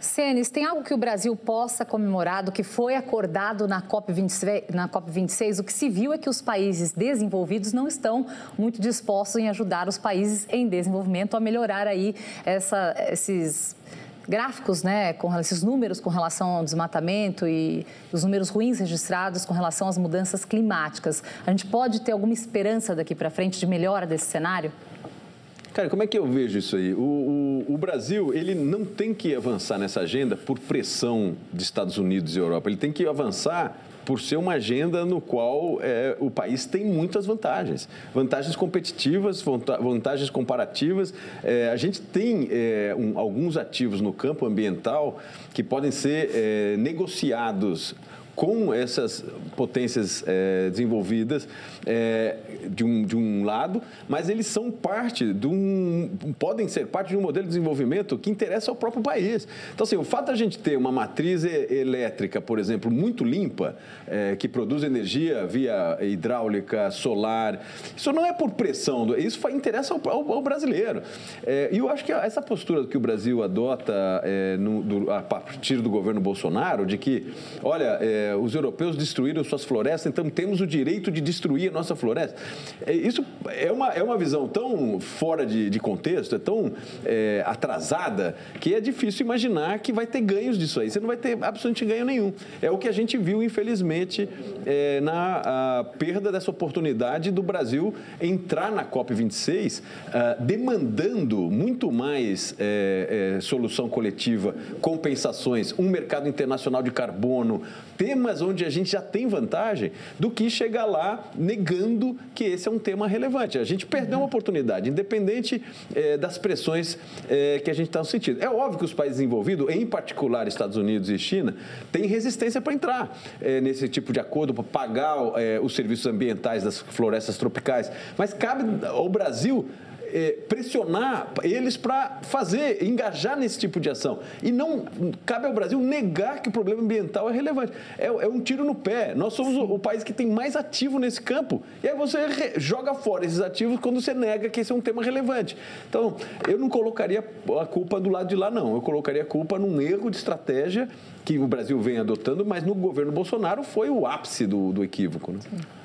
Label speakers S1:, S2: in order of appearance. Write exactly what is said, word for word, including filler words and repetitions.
S1: Senes, tem algo que o Brasil possa comemorar do que foi acordado na COP vinte e seis, na COP vinte e seis? O que se viu é que os países desenvolvidos não estão muito dispostos em ajudar os países em desenvolvimento a melhorar aí essa, esses gráficos, né, com esses números com relação ao desmatamento e os números ruins registrados com relação às mudanças climáticas. A gente pode ter alguma esperança daqui para frente de melhora desse cenário?
S2: Cara, como é que eu vejo isso aí? O, o, o Brasil, ele não tem que avançar nessa agenda por pressão de Estados Unidos e Europa. Ele tem que avançar por ser uma agenda no qual é, o país tem muitas vantagens. Vantagens competitivas, vantagens comparativas. É, a gente tem é, um, alguns ativos no campo ambiental que podem ser é, negociados com essas potências é, desenvolvidas é, de, um, de um lado, mas eles são parte de um, podem ser parte de um modelo de desenvolvimento que interessa ao próprio país. Então, assim, o fato de a gente ter uma matriz elétrica, por exemplo, muito limpa, é, que produz energia via hidráulica, solar, isso não é por pressão, isso interessa ao, ao, ao brasileiro. É, e eu acho que essa postura que o Brasil adota é, no, do, a partir do governo Bolsonaro, de que, olha, é, os europeus destruíram suas florestas, então temos o direito de destruir a nossa floresta. Isso é uma, é uma visão tão fora de, de contexto, é tão é, atrasada, que é difícil imaginar que vai ter ganhos disso aí. Você não vai ter absolutamente ganho nenhum. É o que a gente viu, infelizmente, é, na a perda dessa oportunidade do Brasil entrar na COP vinte e seis, ah, demandando muito mais é, é, solução coletiva, compensações, um mercado internacional de carbono, temas onde a gente já tem vantagem, do que chegar lá negando que esse é um tema relevante. A gente perdeu uma oportunidade, independente é, das pressões é, que a gente está sentindo. É óbvio que os países envolvidos, em particular Estados Unidos e China, têm resistência para entrar é, nesse tipo de acordo, para pagar é, os serviços ambientais das florestas tropicais, mas cabe ao Brasil É, pressionar eles para fazer, engajar nesse tipo de ação. E não cabe ao Brasil negar que o problema ambiental é relevante. É, é um tiro no pé. Nós somos o, o país que tem mais ativo nesse campo. E aí você re, joga fora esses ativos quando você nega que esse é um tema relevante. Então, eu não colocaria a culpa do lado de lá, não. Eu colocaria a culpa num erro de estratégia que o Brasil vem adotando, mas no governo Bolsonaro foi o ápice do, do equívoco, né?